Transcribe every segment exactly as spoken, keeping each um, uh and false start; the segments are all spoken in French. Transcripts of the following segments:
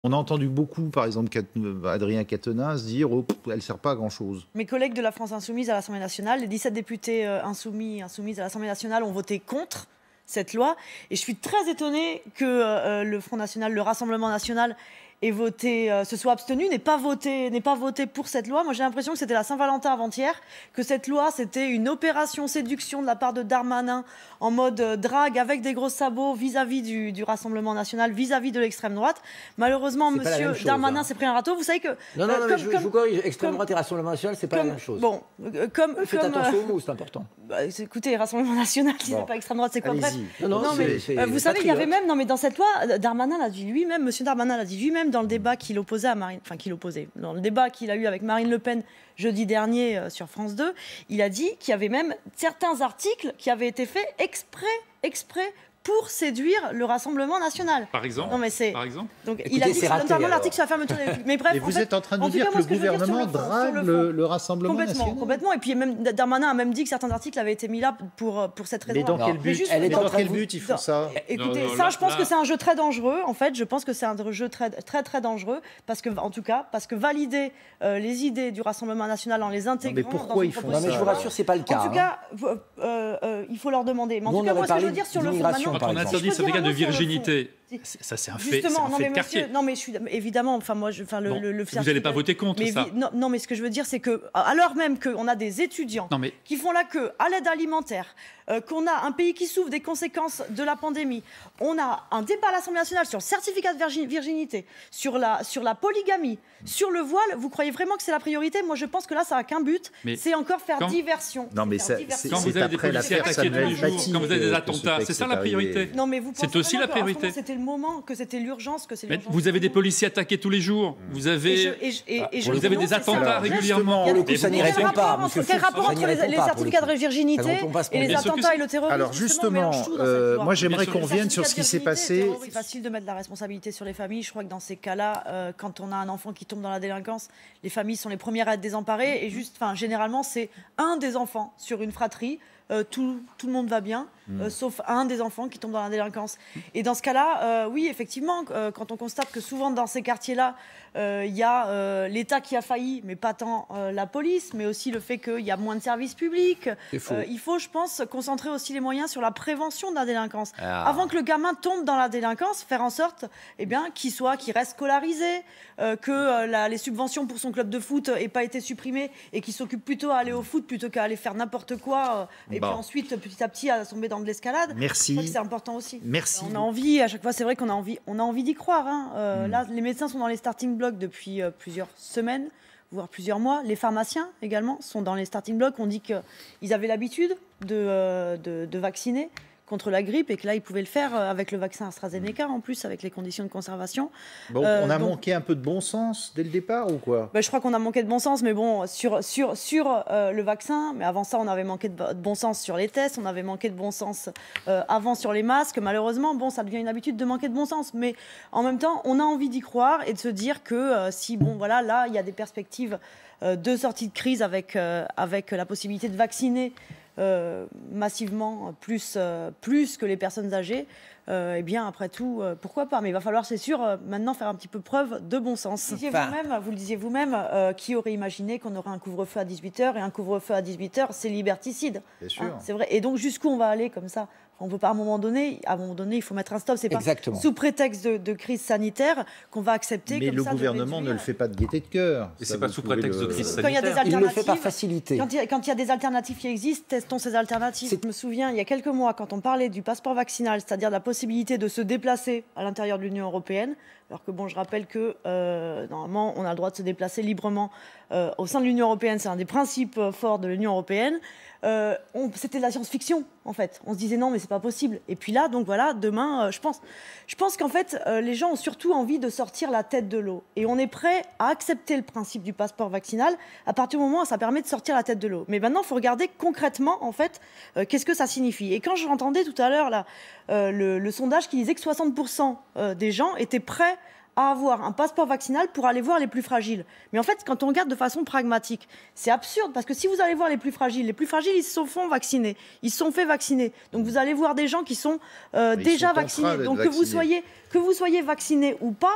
On a entendu beaucoup, par exemple, Adrien Quatennens dire oh, « elle ne sert pas à grand-chose ». Mes collègues de la France Insoumise à l'Assemblée nationale, les dix-sept députés insoumis, insoumises à l'Assemblée nationale ont voté contre cette loi. Et je suis très étonnée que euh, le Front National, le Rassemblement National, ait voté, euh, se soit abstenu, n'ait pas voté, n'ait pas voté pour cette loi. Moi, j'ai l'impression que c'était la Saint-Valentin avant-hier, que cette loi, c'était une opération séduction de la part de Darmanin en mode euh, drague avec des gros sabots vis-à-vis du, du Rassemblement National, vis-à-vis de l'extrême droite. Malheureusement, Monsieur Darmanin s'est pris un râteau. Vous savez que... Non, non, non, euh, mais comme, je, comme, je vous corrige, extrême comme, droite et Rassemblement National, c'est pas comme, la même chose. Bon, euh, comme... Faites comme, attention euh, aux mots, c'est important. Bah, écoutez, Rassemblement National, si bon. c'est pas extrême droite, c'est quoi? Bref. Non, non, non mais euh, vous savez, il y avait même, non mais dans cette loi, Darmanin l'a dit lui-même, Monsieur Darmanin l'a dit lui-même dans le débat qu'il opposait à Marine, enfin qu'il opposait, dans le débat qu'il a eu avec Marine Le Pen jeudi dernier euh, sur France deux, il a dit qu'il y avait même certains articles qui avaient été faits exprès, exprès pour séduire le Rassemblement National. Par exemple. Non mais c'est. Par exemple. Donc Écoutez, il a dit que notamment l'article sur la fermeture des. Mais bref. Et vous en fait, êtes en train de en dire cas, que le que gouvernement le drague le, le, le Rassemblement complètement, National. Complètement. Et puis même Darmanin a même dit que certains articles avaient été mis là pour pour cette raison. Mais dans quel but, juste, mais dans quel vous... but ils font ça? Écoutez, non, non, ça, là, je pense là... que c'est un jeu très dangereux. En fait, je pense que c'est un jeu très très très dangereux parce que, en tout cas, parce que valider euh, les idées du Rassemblement National en les intégrant. Non, mais pourquoi ils font ça? Non, mais je vous rassure, c'est pas le cas. En tout cas, euh, euh, il faut leur demander. Mais en Nous, tout cas, moi, ce que je veux dire sur le fond, maintenant, quand on interdit le certificat de virginité. Ça, c'est un fait, Justement, un non, fait mais de quartier. monsieur, non, mais je suis évidemment, enfin moi, je, enfin le, bon, le, le vous n'allez pas voter contre mais ça. Non, non, mais ce que je veux dire, c'est que alors même qu'on a des étudiants non, mais... qui font la queue à l'aide alimentaire, euh, qu'on a un pays qui souffre des conséquences de la pandémie, on a un débat à l'Assemblée nationale sur le certificat de virginité, sur la sur la polygamie, sur le voile. Vous croyez vraiment que c'est la priorité? Moi, je pense que là, ça n'a qu'un but, c'est encore faire quand... diversion. Non, mais c'est quand vous avez des policiers attaqués tous les jours, quand vous avez des attentats, c'est ça la priorité? Non, mais vous c'est aussi la priorité. C'était le moment, que c'était l'urgence, que c'est l'urgence. Vous avez des policiers attaqués tous les jours. Vous avez, et je, et je, et, et je vous avez des attentats régulièrement. Pour le coup, ça n'y répond pas. Quel rapport entre les, les certificats de virginité et les attentats et le terrorisme? Alors justement, euh, moi j'aimerais qu'on revienne sur ce qui s'est passé. C'est facile de mettre la responsabilité sur les familles. Je crois que dans ces cas-là, euh, quand on a un enfant qui tombe dans la délinquance, les familles sont les premières à être désemparées. Et juste, enfin, généralement, c'est un des enfants sur une fratrie. Euh, tout, tout le monde va bien, euh, sauf un des enfants qui tombe dans la délinquance. Et dans ce cas-là, euh, oui, effectivement, euh, quand on constate que souvent dans ces quartiers-là, il euh, y a euh, l'État qui a failli, mais pas tant euh, la police, mais aussi le fait qu'il y a moins de services publics. Euh, il faut, je pense, concentrer aussi les moyens sur la prévention de la délinquance. Ah. Avant que le gamin tombe dans la délinquance, faire en sorte eh bien, qu'il soit, qu'il reste scolarisé, euh, que euh, la, les subventions pour son club de foot n'aient pas été supprimées et qu'il s'occupe plutôt à aller au foot plutôt qu'à aller faire n'importe quoi. Euh, et bon. Puis ensuite, petit à petit, à tomber dans de l'escalade. Merci. Je crois que c'est important aussi. Merci. On a envie, à chaque fois, c'est vrai qu'on a envie, on a envie d'y croire. Hein. Euh, mm. Là, les médecins sont dans les starting blocks depuis euh, plusieurs semaines, voire plusieurs mois. Les pharmaciens également sont dans les starting blocks. On dit qu'ils avaient l'habitude de, euh, de, de vacciner contre la grippe et que là, ils pouvaient le faire avec le vaccin AstraZeneca, en plus, avec les conditions de conservation. Bon, euh, on a donc, manqué un peu de bon sens dès le départ ou quoi? Ben, je crois qu'on a manqué de bon sens, mais bon, sur, sur, sur euh, le vaccin, mais avant ça, on avait manqué de, de bon sens sur les tests, on avait manqué de bon sens euh, avant sur les masques. Malheureusement, bon, ça devient une habitude de manquer de bon sens, mais en même temps, on a envie d'y croire et de se dire que euh, si, bon, voilà, là, il y a des perspectives euh, de sortie de crise avec, euh, avec la possibilité de vacciner Euh, massivement plus, euh, plus que les personnes âgées, euh, eh bien après tout, euh, pourquoi pas? Mais il va falloir, c'est sûr, euh, maintenant faire un petit peu preuve de bon sens. Vous, enfin... vous, vous le disiez vous-même, euh, qui aurait imaginé qu'on aurait un couvre-feu à dix-huit heures et un couvre-feu à dix-huit heures, c'est liberticide. Bien sûr. Hein, c'est vrai. Et donc jusqu'où on va aller comme ça? On ne peut pas à un moment donné, à un moment donné, il faut mettre un stop. C'est pas Exactement. Sous prétexte de, de crise sanitaire qu'on va accepter. Mais comme le ça, gouvernement de ne le fait pas de gaieté de cœur. Et c'est pas sous prétexte le... de crise sanitaire. Quand il y a des alternatives, il le fait par facilité. Quand il, y a, quand il y a des alternatives qui existent, testons ces alternatives. Je me souviens, il y a quelques mois, quand on parlait du passeport vaccinal, c'est-à-dire la possibilité de se déplacer à l'intérieur de l'Union européenne, alors que bon, je rappelle que euh, normalement, on a le droit de se déplacer librement euh, au sein de l'Union européenne. C'est un des principes euh, forts de l'Union européenne. Euh, c'était de la science-fiction, en fait. On se disait non, mais c'est pas possible. Et puis là, donc voilà, demain, euh, je pense, je pense qu'en fait, euh, les gens ont surtout envie de sortir la tête de l'eau. Et on est prêt à accepter le principe du passeport vaccinal à partir du moment où ça permet de sortir la tête de l'eau. Mais maintenant, il faut regarder concrètement, en fait, euh, qu'est-ce que ça signifie. Et quand j'entendais tout à l'heure là, euh, le, le sondage qui disait que soixante pour cent des gens étaient prêts à avoir un passeport vaccinal pour aller voir les plus fragiles. Mais en fait, quand on regarde de façon pragmatique, c'est absurde, parce que si vous allez voir les plus fragiles, les plus fragiles, ils se sont fait vacciner, ils se sont fait vacciner. Donc vous allez voir des gens qui sont euh, déjà sont vaccinés. Donc que vous, soyez, que vous soyez vacciné ou pas,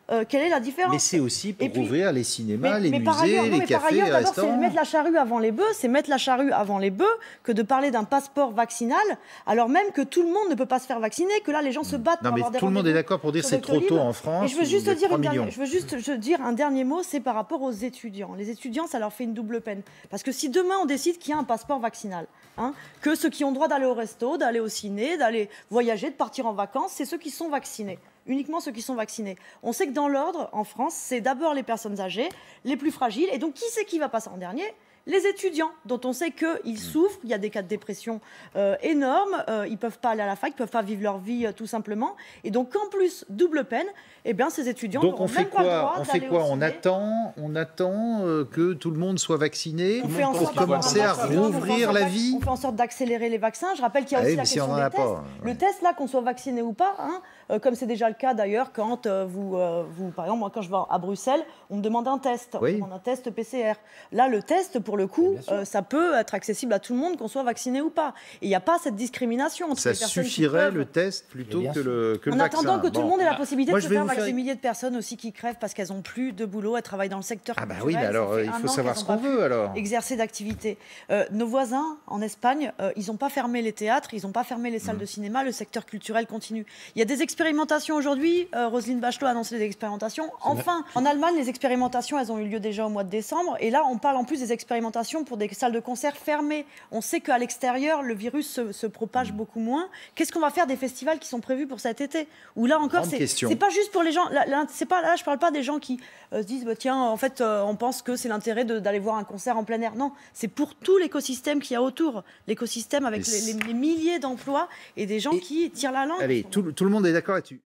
euh, quelle est la différence. Mais c'est aussi pour puis, ouvrir les cinémas, mais, les mais musées, par ailleurs, non, les mais par cafés, ailleurs, les d'abord, c'est restaurants. mettre la charrue avant les bœufs, c'est mettre la charrue avant les bœufs que de parler d'un passeport vaccinal, alors même que tout le monde ne peut pas se faire vacciner, que là les gens se battent Non, pour mais avoir des tout le monde est rendez-vous d'accord pour dire sur c'est trop Doctolib. tôt en France. Et je veux juste il y a dire trois une dernière- millions. je veux juste je dire un dernier mot, c'est par rapport aux étudiants. Les étudiants, ça leur fait une double peine. Parce que si demain on décide qu'il y a un passeport vaccinal, hein, que ceux qui ont droit d'aller au resto, d'aller au ciné, d'aller voyager, de partir en vacances, c'est ceux qui sont vaccinés. Uniquement ceux qui sont vaccinés. On sait que dans l'ordre, en France, c'est d'abord les personnes âgées, les plus fragiles. Et donc, qui c'est qui va passer en dernier ? Les étudiants, dont on sait qu'ils souffrent, il y a des cas de dépression euh, énormes, euh, ils ne peuvent pas aller à la fac, ils ne peuvent pas vivre leur vie euh, tout simplement. Et donc, en plus, double peine, eh bien, ces étudiants Donc n'auront on fait même pas le quoi droit On fait d'aller quoi au On ciné. attend, on attend euh, que tout le monde soit vacciné On fait en pour sorte d'avoir commencer un à vaccin, on fait en rouvrir sorte la d'ac- vie. On fait en sorte d'accélérer les vaccins. Je rappelle qu'il y a Ah aussi oui, la mais si question on en des a tests. pas, Le ouais. test, là, qu'on soit vacciné ou pas, hein, euh, comme c'est déjà le cas d'ailleurs quand euh, vous, euh, vous, par exemple, moi quand je vais à Bruxelles, on me demande un test, Oui. on me demande un test P C R. Là, le test, pour le coup, euh, ça peut être accessible à tout le monde, qu'on soit vacciné ou pas. Et il n'y a pas cette discrimination entre Ça les personnes qui suffirait peuvent- le test plutôt bien que sûr. le, que le en vaccin. attendant que tout Bon. le monde ait la possibilité Moi, de je se vais faire vous faire- vacciner. Des milliers de personnes aussi qui crèvent parce qu'elles n'ont plus de boulot, elles travaillent dans le secteur Ah bah culturel. oui, mais alors ça fait il un faut an savoir qu'elles ce ont qu'on pas veut pu alors. exercer d'activité. Euh, nos voisins en Espagne, euh, ils n'ont pas fermé les théâtres, ils n'ont pas fermé les salles Mmh. de cinéma, le secteur culturel continue. Il y a des expérimentations aujourd'hui, euh, Roselyne Bachelot a annoncé des expérimentations. Enfin, en Allemagne, les expérimentations, elles ont eu lieu déjà au mois de décembre, et là, on parle en plus des expérimentations pour des salles de concert fermées. On sait qu'à l'extérieur, le virus se, se propage beaucoup moins. Qu'est-ce qu'on va faire des festivals qui sont prévus pour cet été ? Où là encore, Grande c'est question. c'est pas juste pour les gens. Là, là, c'est pas, là je parle pas des gens qui euh, se disent bah, tiens, en fait, euh, on pense que c'est l'intérêt de- d'aller voir un concert en plein air. Non, c'est pour tout l'écosystème qu'il y a autour. L'écosystème avec Et les, les- les milliers d'emplois et des gens Et- qui tirent la langue. Allez, tout, tout le monde est d'accord là-dessus.